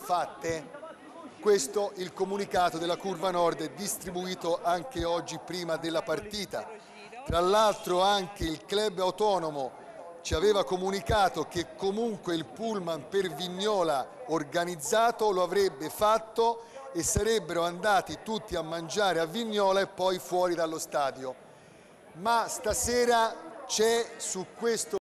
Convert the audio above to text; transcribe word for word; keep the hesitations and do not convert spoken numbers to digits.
fatte. Questo il comunicato della Curva Nord, distribuito anche oggi prima della partita. Tra l'altro anche il club autonomo ci aveva comunicato che comunque il pullman per Vignola organizzato lo avrebbe fatto e sarebbero andati tutti a mangiare a Vignola e poi fuori dallo stadio. Ma stasera c'è su questo